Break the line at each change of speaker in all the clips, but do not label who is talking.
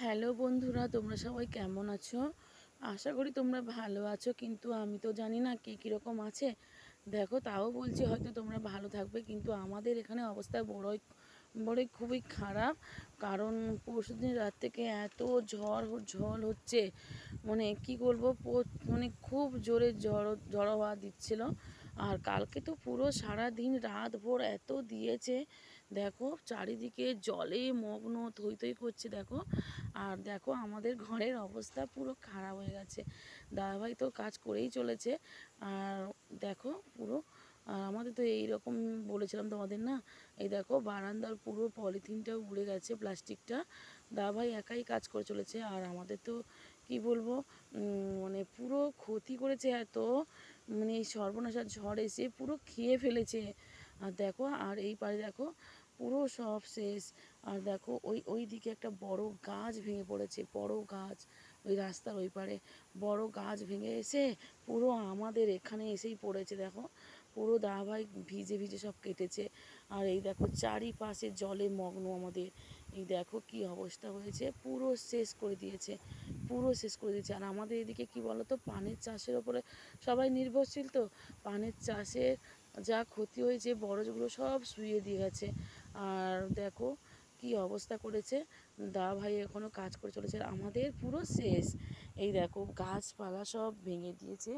Hello বন্ধুরা, তোমরা সবাই কেমন আছো? আশা করি তোমরা ভালো আছো, কিন্তু আমি তো জানি না কে কীরকম আছে। দেখো, তাও বলছি হয়তো তোমরা ভালো থাকবে, কিন্তু আমাদের এখানে অবস্থা বড়ই বড়ই খুবই খারাপ। কারণ পরশুদিন রাত থেকে এত ঝড় হচ্ছে, মানে কি বলবো, মানে খুব জোরে ঝড়ো হাওয়া দিচ্ছিল। আর কালকে তো পুরো সারা দিন রাত ভোর এত দিয়েছে, দেখো চারিদিকে জলে মগ্ন, থই থই করছে দেখো। আর দেখো আমাদের ঘরের অবস্থা পুরো খারাপ হয়ে গেছে। দাদাভাই তো কাজ করেই চলেছে। আর দেখো পুরো, আর আমাদের তো এইরকম বলেছিলাম তোমাদের না, এই দেখো বারান্দার পুরো পলিথিনটা উড়ে গেছে, প্লাস্টিকটা। দাদাভাই একাই কাজ করে চলেছে, আর আমাদের তো কি বলবো, মানে পুরো ক্ষতি করেছে এত, মানে এই সর্বনাশা ঝড় এসে পুরো খেয়ে ফেলেছে। আর দেখো, আর এই পারে দেখো পুরো সব শেষ। আর দেখো ওই ওই দিকে একটা বড় গাছ ভেঙে পড়েছে, বড় গাছ ওই রাস্তার ওই পারে বড় গাছ ভেঙে এসে পুরো আমাদের এখানে এসেই পড়েছে। দেখো পুরো দাভাই ভিজে ভিজে সব কেটেছে। আর এই দেখো চারিপাশে জলে মগ্ন আমাদের, এই দেখো কি অবস্থা হয়েছে, পুরো শেষ করে দিয়েছে, পুরো শেষ করে দিয়েছে। আর আমাদের এদিকে কি বলতো, পানের চাষের ওপরে সবাই নির্ভরশীল, তো পানের চাষের যা ক্ষতি হয়েছে, বরজগুলো সব শুইয়ে দিয়ে গেছে। আর দেখো কি অবস্থা করেছে, দা ভাই এখনও কাজ করে চলেছে, আমাদের পুরো শেষ। এই দেখো গাছপালা সব ভেঙে দিয়েছে।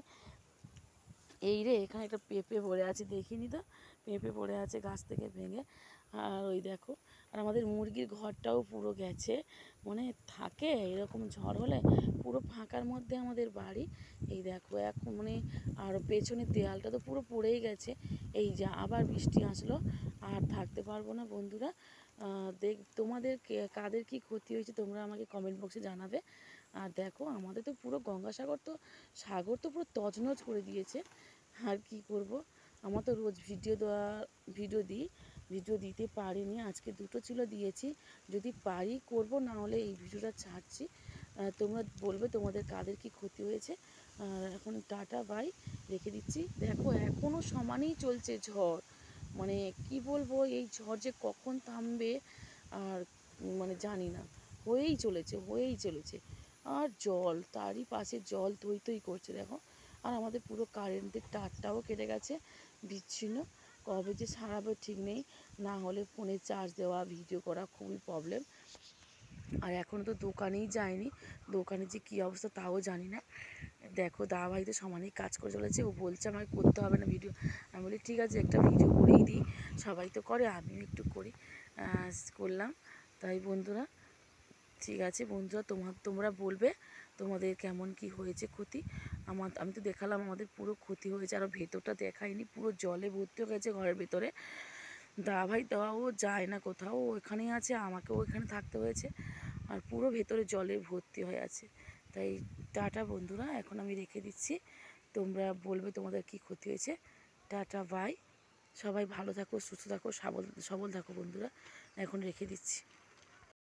এই রে, এখানে একটা পেঁপে পড়ে আছে, দেখিনি তো, পেঁপে পড়ে আছে গাছ থেকে ভেঙে। আর ওই দেখো, আর আমাদের মুরগির ঘরটাও পুরো গেছে, মানে থাকে এরকম ঝড় হলে পুরো ফাঁকার মধ্যে আমাদের বাড়ি। এই দেখো এখন মানে, আর পেছনের দেয়ালটা তো পুরো পড়েই গেছে। এই যা আবার বৃষ্টি আসলো, আর থাকতে পারবো না বন্ধুরা। তোমাদের কাদের কি ক্ষতি হয়েছে তোমরা আমাকে কমেন্ট বক্সে জানাবে। আর দেখো আমাদের তো পুরো গঙ্গাসাগর, তো সাগর তো পুরো তছনছ করে দিয়েছে। আর কি করব, আমার তো রোজ ভিডিও দিই, ভিডিও দিতে পারিনি, আজকে দুটো ছিল দিয়েছি। যদি পারি করব, না হলে এই ভিডিওটা ছাড়ছি। তোমরা বলবে তোমাদের কাদের কি ক্ষতি হয়েছে। এখন টাটা বাই, রেখে দিচ্ছি। দেখো এখনও সমানই চলছে ঝড়, মানে কি বলবো, এই ঝড় যে কখন থামবে আর মানে জানি না, হয়েই চলেছে। আর জল, তারই পাশে জল থই থই করছে দেখো। আর আমাদের পুরো কারেন্টের তারটাও কেটে গেছে, বিচ্ছিন্ন, কবে যে সারাবে ঠিক নেই। না হলে ফোনে চার্জ দেওয়া, ভিডিও করা খুবই প্রবলেম। আর এখনও তো দোকানেই যায়নি, দোকানে যে কী অবস্থা তাও জানি না। দেখো দাদাভাই তো সমানেই কাজ করে চলেছে, ও বলছে আমাকে করতে হবে না ভিডিও। আমি বলি ঠিক আছে, একটা ভিডিও করেই দিই, সবাই তো করে, আমিও একটু করি, করলাম। তাই বন্ধুরা, ঠিক আছে বন্ধুরা, তোমরা বলবে তোমাদের কেমন কি হয়েছে ক্ষতি। আমি তো দেখালাম আমাদের পুরো ক্ষতি হয়েছে, আরও ভেতরটা দেখাইনি, পুরো জলে ভর্তি হয়ে গেছে ঘরের ভেতরে। দাভাই দেওয়াও যায় না কোথাও, ওইখানেই আছে, আমাকেও ওইখানে থাকতে হয়েছে। আর পুরো ভেতরে জলে ভর্তি হয়ে আছে। তাই টাটা বন্ধুরা, এখন আমি রেখে দিচ্ছি। তোমরা বলবে তোমাদের কি ক্ষতি হয়েছে। টাটা বাই, সবাই ভালো থাকো, সুস্থ থাকো, সবল থাকো বন্ধুরা, এখন রেখে দিচ্ছি।